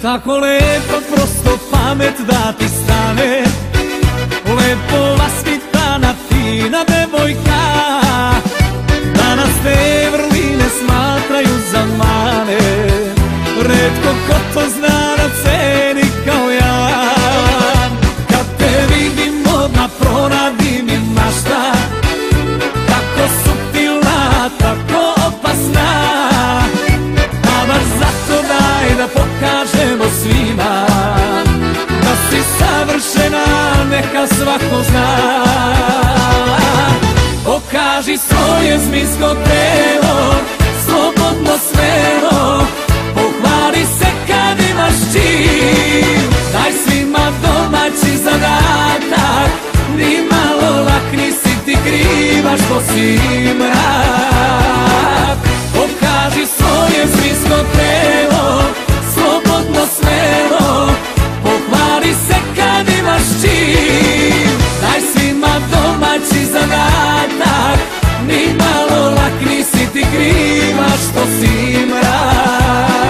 Tako lepo, prosto pamet da ti stane, lepo vaspitana, fina devojka. Danas te vrline smatraju za mane, retko ko to zna da ceni kao ja. Kad te vidim odmah pronadim i mašta, tako suptilna, tako opasna. A baš zato daj da pokažemo svima da si savršena, neka svako zna. Pokaži svoje zmijsko telo, slobodno smelo, pohvali se kad imaš čin. Daj svima domaći zadatak, ni malo lak nisi ti kriva što si mrak. Pokaži svoje zmijsko telo, slobodno smelo, pohvali se kad imaš čin. Daj svima domaći zadatak, ni malo lak nisi ti kriva što si mrak.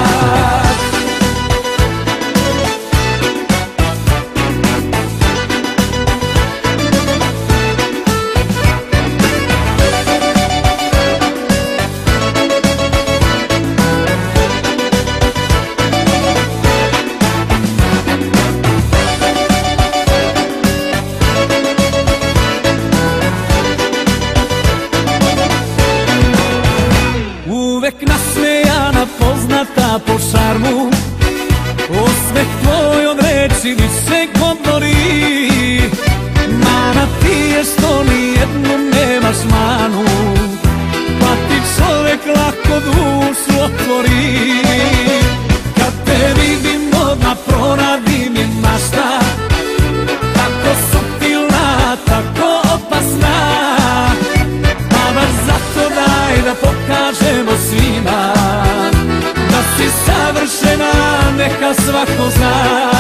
Uvek nasmejana, poznata po šarmu, osmeh tvoj od reči više govori. Mana ti je što nijednom nemaš manu, pa ti čovek lako dušu otvori. Kad te vidim odmah pronadim i mašta, tako suptilna, tako opasna. Pa baš zato daj da pokažemo svima da si savršena, neka svako zna.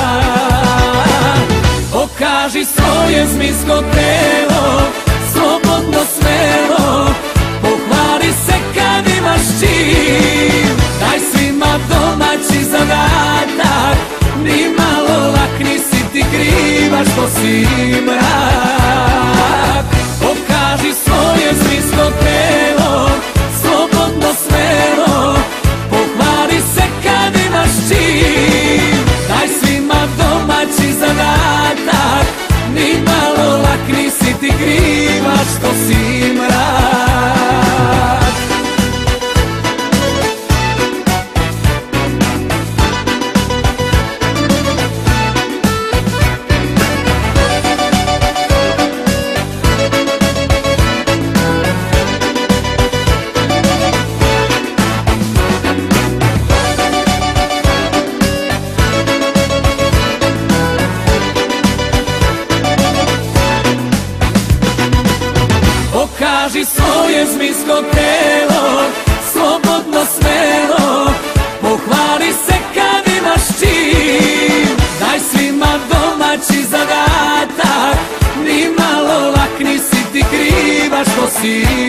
Pokaži svoje zmijsko telo, slobodno smelo, pohvali se kad imaš čin. Daj svima domaći zadatak, ni malo lak nisi ti kriva što si mrak. Pokaži svoje zmijsko telo, slobodno smelo, pohvali se kad imaš čin. Daj svima domaći zadatak, ni malo lak nisi ti kriva što si mrak. Pokaži svoje zmijsko telo, slobodno smelo, pohvali se kad imaš čin. Daj svima domaći zadatak, ni malo lak nisi ti kriva što si